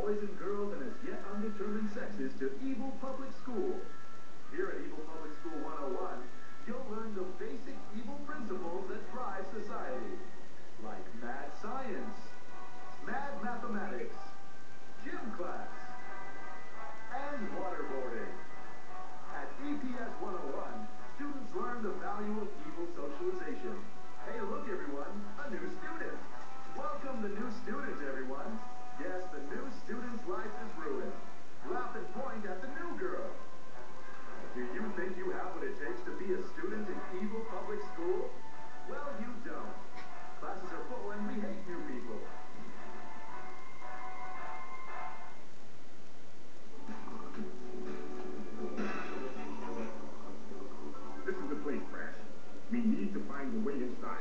boys and girls and as yet undetermined sexes to Evil Public School. Here at Evil Public School 101, you'll learn the basic evil principles that drive society, like mad science, mad mathematics, gym class, and waterboarding. At EPS 101, students learn the value of evil socialization. Hey, look everyone, a new student. Welcome the new student, everyone. Yes, the new student's life is ruined. Laugh and point at the new girl. Do you think you have what it takes to be a student in Evil Public School? Well, you don't. Classes are full and we hate new people. This is the place, Crash. We need to find a way inside.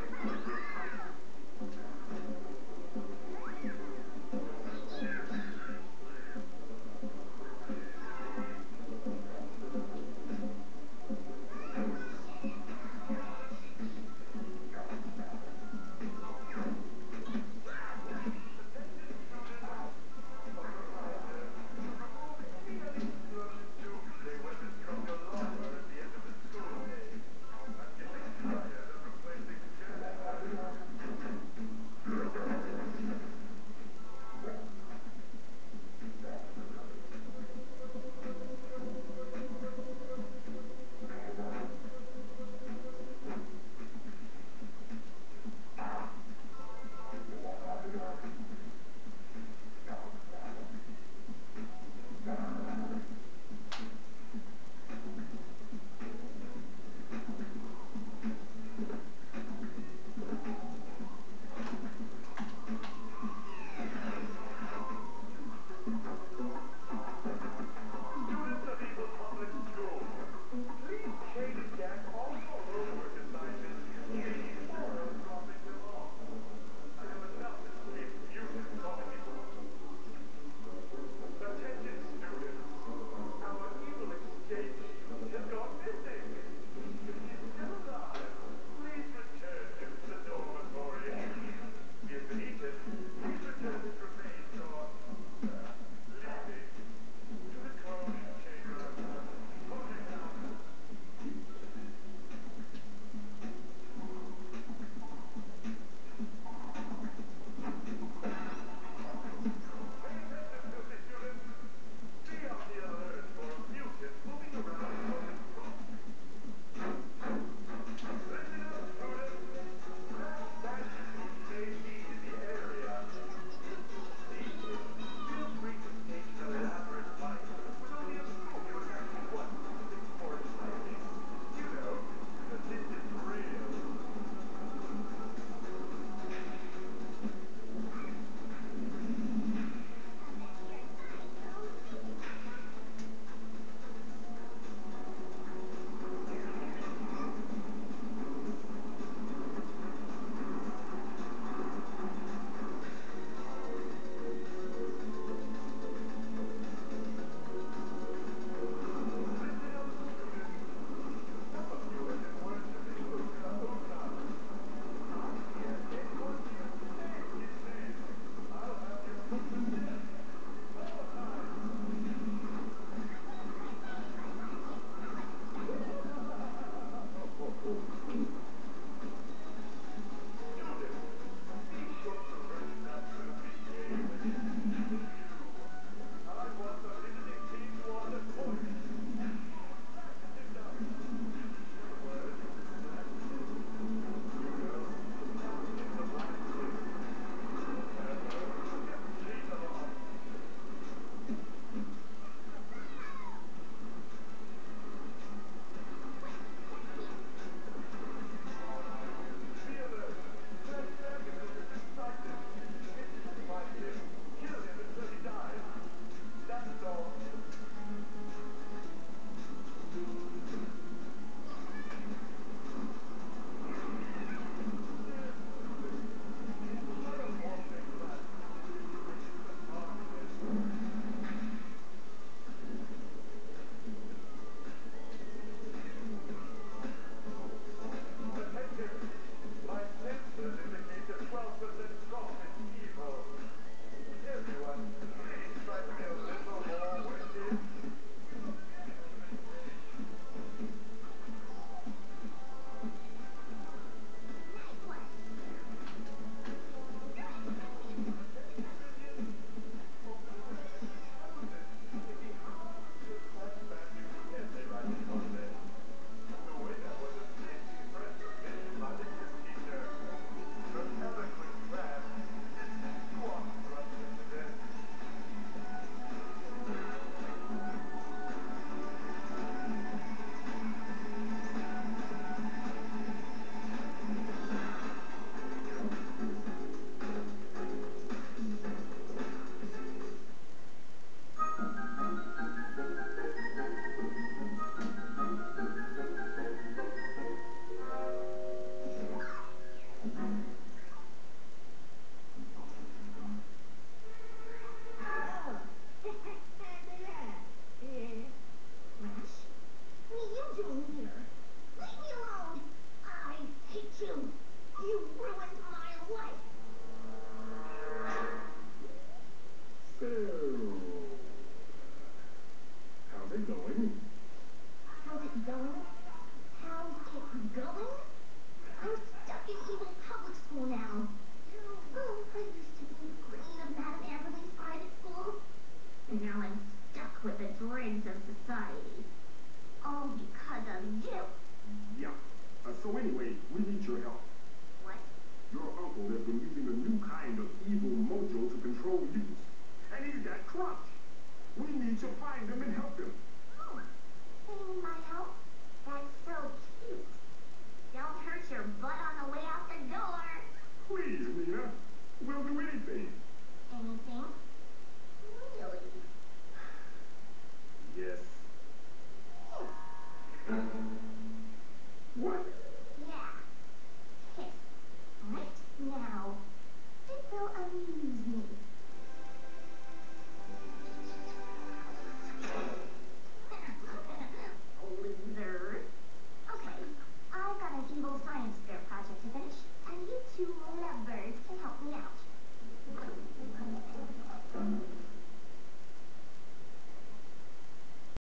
You